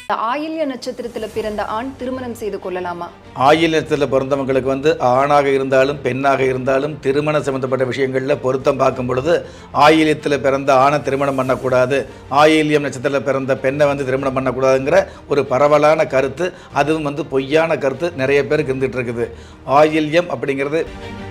ஆயில்ய நட்சத்திரத்தில் பிறந்த ஆண் திருமணம் செய்து கொள்ளலாமா? ஆயில்ய நட்சத்திரத்தில் பிறந்தவங்களுக்கு ஆணாக இருந்தாலும் பெண்ணாக இருந்தாலும் திருமணம் சம்பந்தப்பட்ட விஷயங்களில் பொருத்தம் பார்க்கும் பொழுது ஆயில்யத்தில் பிறந்த ஆணை திருமணம் பண்ணக்கூடாது, ஆயில்யம் நட்சத்திரத்தில் பிறந்த பெண்ணை திருமணம் பண்ணக்கூடாதுங்கிற ஒரு பரவலான கருத்து, அதுவும் பொய்யான கருத்து நிறைய பேருக்கு இருந்துகிட்டு இருக்குது. ஆயில்யம் அப்படிங்கிறது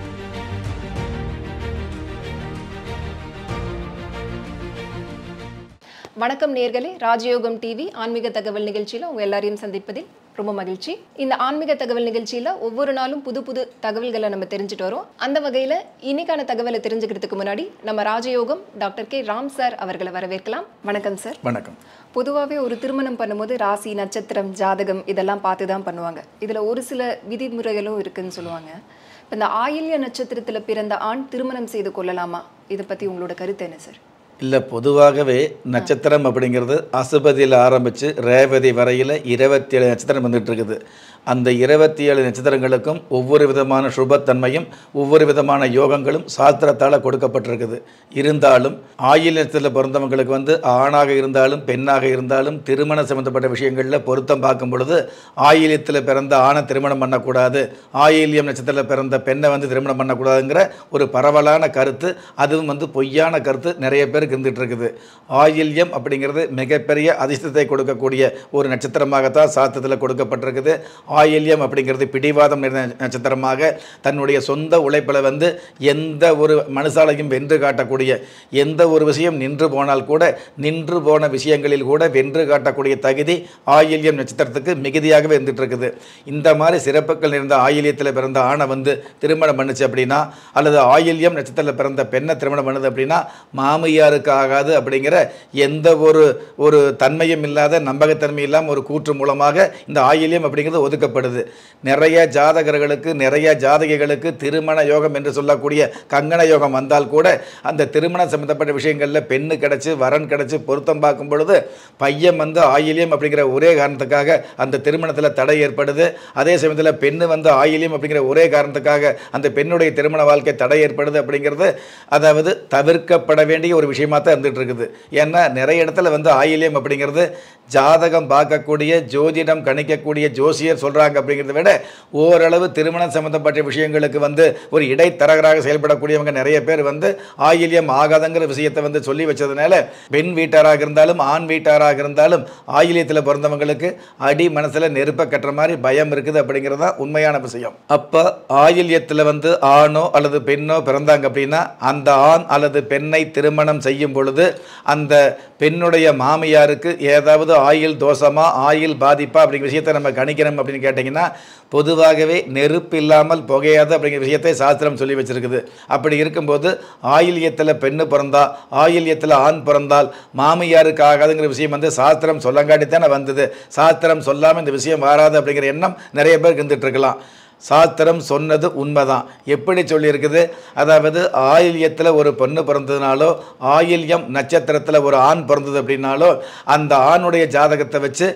வணக்கம் நேயர்களே, ராஜயோகம் டிவி ஆன்மீக தகவல் நிகழ்ச்சியில் உங்கள் எல்லாரையும் சந்திப்பதில் ரொம்ப மகிழ்ச்சி. இந்த ஆன்மீக தகவல் நிகழ்ச்சியில் ஒவ்வொரு நாளும் புது புது தகவல்களை நம்ம தெரிஞ்சுட்டு வரோம். அந்த வகையில் இன்னைக்கான தகவலை தெரிஞ்சுக்கிறதுக்கு முன்னாடி நம்ம ராஜயோகம் டாக்டர் கே ராம் சார் அவர்களை வரவேற்கலாம். வணக்கம் சார். வணக்கம். பொதுவாகவே ஒரு திருமணம் பண்ணும்போது ராசி, நட்சத்திரம், ஜாதகம் இதெல்லாம் பார்த்து தான் பண்ணுவாங்க. இதில் ஒரு சில விதிமுறைகளும் இருக்குன்னு சொல்லுவாங்க. இப்போ இந்த ஆயில்ய நட்சத்திரத்தில் பிறந்த ஆண் திருமணம் செய்து கொள்ளலாமா? இதை பற்றி உங்களோட கருத்து என்ன சார்? இல்லை, பொதுவாகவே நட்சத்திரம் அப்படிங்கிறது அசுபதியில் ஆரம்பித்து ரேவதி வரையில் 27 நட்சத்திரம் வந்துட்டு இருக்குது. அந்த 27 நட்சத்திரங்களுக்கும் ஒவ்வொரு விதமான சுபத்தன்மையும் ஒவ்வொரு விதமான யோகங்களும் சாஸ்திரத்தால் கொடுக்கப்பட்டிருக்குது. இருந்தாலும் ஆயில்ய நட்சத்திரத்தில் பிறந்தவங்களுக்கு ஆணாக இருந்தாலும் பெண்ணாக இருந்தாலும் திருமணம் சம்பந்தப்பட்ட விஷயங்களில் பொருத்தம் பார்க்கும் பொழுது ஆயில்யத்தில் பிறந்த ஆணை திருமணம் பண்ணக்கூடாது, ஆயில்யம் நட்சத்திரத்தில் பிறந்த பெண்ணை திருமணம் பண்ணக்கூடாதுங்கிற ஒரு பரவலான கருத்து, அதுவும் பொய்யான கருத்து நிறைய பேருக்கு இருந்துகிட்டு இருக்குது. ஆயில்யம் அப்படிங்கிறது மிகப்பெரிய அதிர்ஷ்டத்தை கொடுக்கக்கூடிய ஒரு நட்சத்திரமாகத்தான் சாஸ்திரத்தில் கொடுக்கப்பட்டிருக்குது. ஆயில்யம் அப்படிங்கிறது பிடிவாதம் நட்சத்திரமாக தன்னுடைய சொந்த உழைப்பில் எந்த ஒரு மனுஷாலையும் வென்று காட்டக்கூடிய, எந்த ஒரு விஷயம் நின்று போனால் கூட நின்று போன விஷயங்களில் கூட வென்று காட்டக்கூடிய தகுதி ஆயில்யம் நட்சத்திரத்துக்கு மிகுதியாகவே இருந்துட்டு இருக்குது. இந்த மாதிரி சிறப்புகள் நிறைந்த ஆயில்யத்தில் பிறந்த ஆணை திருமணம் பண்ணுச்சு அப்படின்னா, அல்லது ஆயில்யம் நட்சத்திரத்தில் பிறந்த பெண்ணை திருமணம் பண்ணுது அப்படின்னா மாமியாருக்கு ஆகாது அப்படிங்கிற எந்த ஒரு தன்மையும் இல்லாத, நம்பகத்தன்மை இல்லாமல் ஒரு கூற்று மூலமாக இந்த ஆயில்யம் அப்படிங்கிறது ஒதுக்கப்படுது. நிறைய ஜாதகர்களுக்கு, நிறைய ஜாதகிகளுக்கு திருமண யோகம் என்று சொல்லக்கூடிய கங்கண யோகம் வந்தால் கூட அந்த திருமணம் சம்பந்தப்பட்ட விஷயங்களில் பெண்ணு கிடச்சி வரன் கிடச்சி பொருத்தம் பார்க்கும் பொழுது பையன் ஆயில்யம் அப்படிங்கிற ஒரே காரணத்துக்காக அந்த திருமணத்தில் தடை ஏற்படுது. அதே சமயத்தில் பெண்ணு ஆயில்யம் அப்படிங்கிற ஒரே காரணத்துக்காக அந்த பெண்ணுடைய திருமண வாழ்க்கை தடை ஏற்படுது. அப்படிங்கிறது அதாவது தவிர்க்கப்பட வேண்டிய ஒரு விஷயமாக தான் இருந்துகிட்டு இருக்குது. ஏன்னா நிறைய இடத்துல ஆயில்யம் அப்படிங்கிறது ஜாதகம் பார்க்கக்கூடிய, ஜோதிடம் கணிக்கக்கூடிய ஜோசியர் சொல்கிறாங்க அப்படிங்கிறத விட ஓரளவு திருமணம் சம்பந்தப்பட்ட விஷயங்களுக்கு ஒரு இடைத்தரகராக செயல்படக்கூடியவங்க நிறைய பேர் ஆயில்யம் ஆகாதங்கிற விஷயத்தை சொல்லி வச்சதுனால பெண் வீட்டாராக இருந்தாலும் ஆண் வீட்டாராக இருந்தாலும் ஆயில்யத்தில் பிறந்தவங்களுக்கு அடி மனசில் நெருப்ப கட்டுற மாதிரி பயம் இருக்குது. அப்படிங்கிறது தான் உண்மையான விஷயம். அப்போ ஆயில்யத்தில் ஆணோ அல்லது பெண்ணோ பிறந்தாங்க அப்படின்னா அந்த ஆண் அல்லது பெண்ணை திருமணம் செய்யும் பொழுது அந்த பெண்ணுடைய மாமியாருக்கு ஏதாவது ஆயில் தோஷமா, ஆயில் பாதிப்பா அப்படிங்கிற விஷயத்தை நம்ம கணிக்கணும் அப்படின்னு கேட்டிங்கன்னா, பொதுவாகவே நெருப்பு இல்லாமல் புகையாது அப்படிங்கிற விஷயத்தை சாஸ்திரம் சொல்லி வச்சிருக்குது. அப்படி இருக்கும்போது ஆயில்யத்தில் பெண்ணு பிறந்தா, ஆயில்யத்தில் ஆண் பிறந்தால் மாமியாருக்கு ஆகாதுங்கிற விஷயம் சாஸ்திரம் சொல்லங்காட்டித்தானே வந்தது. சாஸ்திரம் சொல்லாமல் இந்த விஷயம் வராது அப்படிங்கிற எண்ணம் நிறைய பேருக்கு இருந்துட்டு இருக்கலாம். சாஸ்திரம் சொன்னது உண்மைதான். எப்படி சொல்லியிருக்குது? அதாவது ஆயில்யத்தில் ஒரு பெண்ணு பிறந்ததுனாலோ, ஆயில்யம் நட்சத்திரத்தில் ஒரு ஆண் பிறந்தது அப்படின்னாலோ, அந்த ஆணுடைய ஜாதகத்தை வச்சு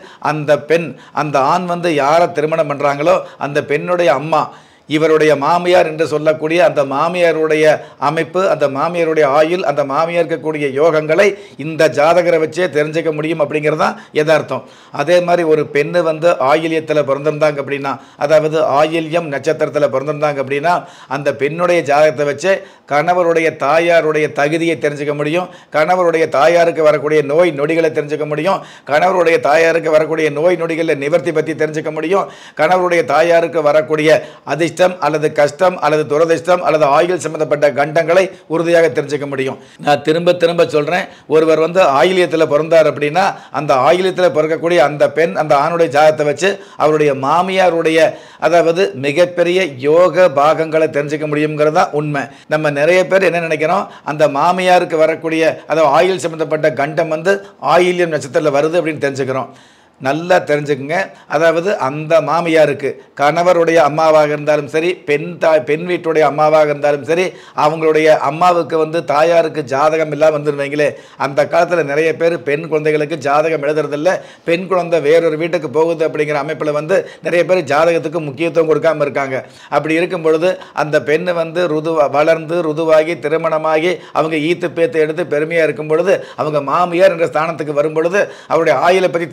அந்த ஆண் யாரை திருமணம் பண்ணுறாங்களோ அந்த பெண்ணுடைய அம்மா, இவருடைய மாமியார் என்று சொல்லக்கூடிய அந்த மாமியாருடைய அமைப்பு, அந்த மாமியாருடைய ஆயுள், அந்த மாமியார் இருக்கக்கூடிய யோகங்களை இந்த ஜாதகரை வச்சே தெரிஞ்சுக்க முடியும் அப்படிங்கிறது தான் யதார்த்தம். அதே மாதிரி ஒரு பெண்ணு ஆயில்யத்தில் பிறந்திருந்தாங்க அப்படின்னா, அதாவது ஆயில்யம் நட்சத்திரத்தில் பிறந்திருந்தாங்க அப்படின்னா அந்த பெண்ணுடைய ஜாதகத்தை வச்சே கணவருடைய தாயாருடைய தகுதியை தெரிஞ்சுக்க முடியும், கணவருடைய தாயாருக்கு வரக்கூடிய நோய் நொடிகளை தெரிஞ்சுக்க முடியும், கணவருடைய தாயாருக்கு வரக்கூடிய நோய் நொடிகளை நிவர்த்தி பற்றி தெரிஞ்சுக்க முடியும், கணவருடைய தாயாருக்கு வரக்கூடிய அதிர்ஷ்டம் அல்லது கஷ்டம் அல்லது துரதிஷ்டம் அல்லது ஆயுள் சம்பந்தப்பட்ட கண்டங்களை உறுதியாக தெரிஞ்சுக்க முடியும். நான் திரும்ப திரும்ப சொல்றேன், ஒருவர் ஆயில்யத்தில் பிறந்தார் அப்படின்னா அந்த ஆயில்யத்தில் பிறக்கக்கூடிய அந்த பெண் அந்த ஆணுடைய ஜாதகத்தை வச்சு அவருடைய மாமியாருடைய அதாவது மிகப்பெரிய யோக பாகங்களை தெரிஞ்சுக்க முடியுங்கிறது தான் உண்மை. நம்ம நிறைய பேர் என்ன நினைக்கிறோம், அந்த மாமியாருக்கு வரக்கூடிய அதாவது ஆயுள் சம்பந்தப்பட்ட கண்டம் ஆயில்யம் நட்சத்திரத்தில் வருது அப்படின்னு தெரிஞ்சுக்கிறோம். நல்லா தெரிஞ்சுக்குங்க. அதாவது அந்த மாமியாருக்கு கணவருடைய அம்மாவாக இருந்தாலும் சரி, பெண் வீட்டுடைய அம்மாவாக இருந்தாலும் சரி, அவங்களுடைய அம்மாவுக்கு தாயாருக்கு ஜாதகம் இல்லாமல் வந்துருவீங்களே, அந்த காலத்தில் நிறைய பேர் பெண் குழந்தைகளுக்கு ஜாதகம் எழுதுறதில்ல. பெண் குழந்தை வேறொரு வீட்டுக்கு போகுது அப்படிங்கிற அமைப்பில் நிறைய பேர் ஜாதகத்துக்கு முக்கியத்துவம் கொடுக்காமல் இருக்காங்க. அப்படி இருக்கும் பொழுது அந்த பெண்ணு வளர்ந்து ருதுவாகி திருமணமாகி அவங்க ஈத்து பேத்து எடுத்து பெருமையாக இருக்கும் பொழுது அவங்க மாமியார் என்ற ஸ்தானத்துக்கு வரும் பொழுது அவருடைய ஆயுளை பற்றி தெரிஞ்சுக்கலாம் இல்லையா?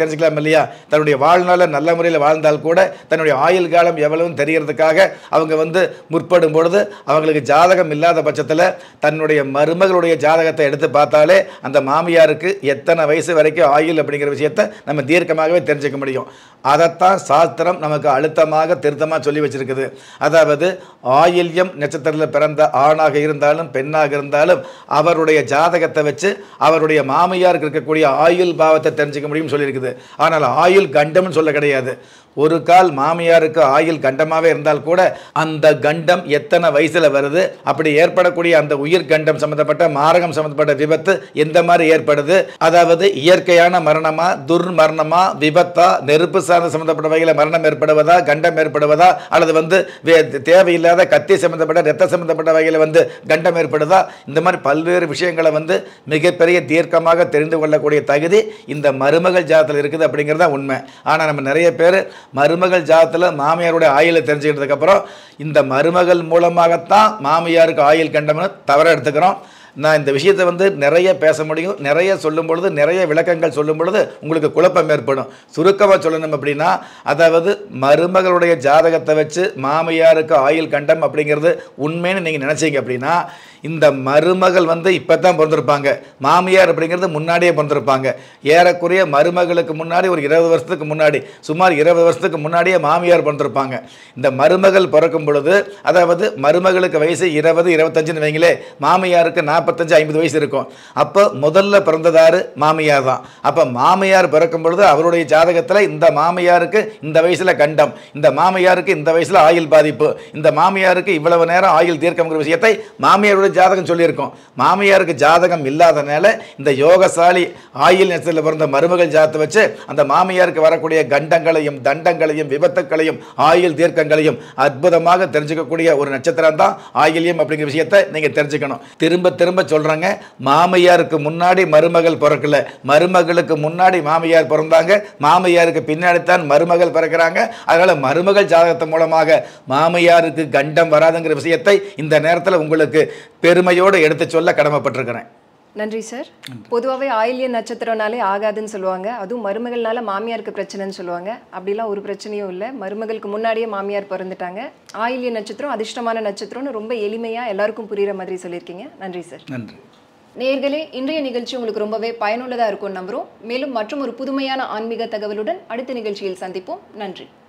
இல்லையா, தன்னுடைய வாழ்நாள நல்ல முறையில் வாழ்ந்தால் கூட தன்னுடைய ஆயுள் காலம் எவ்வளவுன்னு தெரியறதுக்காக அவங்க வந்து முற்படும் பொழுது அவங்களுக்கு ஜாதகம் இல்லாத பட்சத்தில் தன்னுடைய மருமகளுடைய ஜாதகத்தை எடுத்து பார்த்தாலே அந்த மாமியாருக்கு எத்தனை வயசு வரைக்கும் ஆயுள் அப்படிங்கிற விஷயத்தை நம்ம தீர்க்கமாகவே தெரிஞ்சுக்க முடியும். அதைத்தான் சாஸ்திரம் நமக்கு அழுத்தமாக திருத்தமாக சொல்லி வச்சிருக்குது. அதாவது ஆயில்யம் நட்சத்திரத்தில் பிறந்த ஆணாக இருந்தாலும் பெண்ணாக இருந்தாலும் அவருடைய ஜாதகத்தை வச்சு அவருடைய மாமியாருக்கு இருக்கக்கூடிய ஆயுள் பாவத்தை தெரிஞ்சுக்க முடியும்னு சொல்லியிருக்குது. ஆனால் ஆயுள் கண்டம்னு சொல்ல கிடையாது. ஒரு கால் மாமியாருக்கு ஆயுள் கண்டமாகவே இருந்தால் கூட அந்த கண்டம் எத்தனை வயசில் வருது, அப்படி ஏற்படக்கூடிய அந்த உயிர் கண்டம் சம்மந்தப்பட்ட மாரகம் சம்மந்தப்பட்ட விபத்து எந்த மாதிரி ஏற்படுது, அதாவது இயற்கையான மரணமா, துர்மரணமா, விபத்தா, நெருப்பு சார்ந்த சம்மந்தப்பட்ட வகையில் மரணம் ஏற்படுவதா, கண்டம் ஏற்படுவதா, அல்லது வந்து தேவையில்லாத கத்தி சம்மந்தப்பட்ட ரத்த சம்மந்தப்பட்ட வகையில் வந்து கண்டம் ஏற்படுதா, இந்த மாதிரி பல்வேறு விஷயங்களை வந்து மிகப்பெரிய தீர்க்கமாக தெரிந்து கொள்ளக்கூடிய தகுதி இந்த மருமகள் ஜாதத்தில் இருக்குது அப்படிங்கிறதா உண்மை. ஆனால் நம்ம நிறைய பேர் மருமகள் ஜாதத்தில் மாமியாருடைய ஆயுளை தெரிஞ்சுக்கிட்டதுக்கு அப்புறம் இந்த மருமகள் மூலமாகத்தான் மாமியாருக்கு ஆயுள் கண்டம்னு தவற எடுத்துக்கிறோம். நான் இந்த விஷயத்தை வந்து நிறைய பேச முடியும், நிறைய சொல்லும் பொழுது, நிறைய விளக்கங்கள் சொல்லும் பொழுது உங்களுக்கு குழப்பம் ஏற்படும். சுருக்கமாக சொல்லணும் அப்படின்னா, அதாவது மருமகளுடைய ஜாதகத்தை வச்சு மாமியாருக்கு ஆயுள் கண்டம் அப்படிங்கிறது உண்மைன்னு நீங்கள் நினச்சிங்க அப்படின்னா, இந்த மருமகள் வந்து இப்போ தான் பிறந்திருப்பாங்க, மாமியார் அப்படிங்கிறது முன்னாடியே பிறந்திருப்பாங்க. ஏறக்குறைய மருமகளுக்கு முன்னாடி ஒரு 20 வருஷத்துக்கு முன்னாடி, சுமார் 20 வருஷத்துக்கு முன்னாடியே மாமியார் பிறந்திருப்பாங்க. இந்த மருமகள் பிறக்கும் பொழுது, அதாவது மருமகளுக்கு வயசு 20, 25ன்னு வைங்களே, மாமியாருக்கு 45, 50 வயசு இருக்கும். அப்போ முதல்ல பிறந்ததாரு மாமியார் தான். அப்போ மாமியார் பிறக்கும் பொழுது அவருடைய ஜாதகத்தில் இந்த மாமியாருக்கு இந்த வயசில் கண்டம், இந்த மாமியாருக்கு இந்த வயசில் ஆயுள் பாதிப்பு, இந்த மாமியாருக்கு இவ்வளவு நேரம் ஆயுள் தீர்க்கம்ங்கிற விஷயத்தை மாமியாருடைய ஜாதகம் சொல்லியிருக்கோம். மாமியாருக்கு ஜாதகம் இல்லாதனால இந்த யோகசாலி ஆயுள் நட்சத்திரத்தில் பிறந்த மருமகள் ஜாதகத்தை வச்சு அந்த மாமியாருக்கு வரக்கூடிய கண்டங்களையும் தண்டங்களையும் விபத்துக்களையும் ஆயுள் தீர்க்கங்களையும் அற்புதமாக தெரிஞ்சுக்கக்கூடிய ஒரு நட்சத்திரம் தான் ஆயில்யம் அப்படிங்கிற விஷயத்தை நீங்க தெரிஞ்சுக்கணும். திரும்ப திரும்ப சொல்றாங்க, மாமியாருக்கு முன்னாடி மருமகள் பிறக்கல, மருமகளுக்கு முன்னாடி மாமியார் பிறந்தாங்க, மாமியாருக்கு பின்னாடி தான் மருமகள் பிறக்கிறாங்க. அதனால மருமகள் ஜாதகத்து மூலமாக மாமியாருக்கு கண்டம் வராதுங்கிற விஷயத்தை இந்த நேரத்தில் உங்களுக்கு பெருமையோடு எடுத்து சொல்ல கடமைப்பட்டிருக்கிறேன். நன்றி சார். பொதுவாகவே ஆயில்ய நட்சத்திரம்னாலே ஆகாதுன்னு சொல்லுவாங்க, அதுவும் மருமகள்னால மாமியாருக்கு பிரச்சனைன்னு சொல்லுவாங்க. அப்படிலாம் ஒரு பிரச்சனையும் இல்லை, மருமகளுக்கு முன்னாடியே மாமியார் பிறந்துட்டாங்க. ஆயில்ய நட்சத்திரம் அதிர்ஷ்டமான நட்சத்திரம்னு ரொம்ப எளிமையாக எல்லாருக்கும் புரிகிற மாதிரி சொல்லியிருக்கீங்க. நன்றி சார். நன்றி. நேயர்களே, இன்றைய நிகழ்ச்சி உங்களுக்கு ரொம்பவே பயனுள்ளதாக இருக்கும் நம்புகிறோம். மேலும் மற்றும் ஒரு புதுமையான ஆன்மீக தகவலுடன் அடுத்த நிகழ்ச்சியில் சந்திப்போம். நன்றி.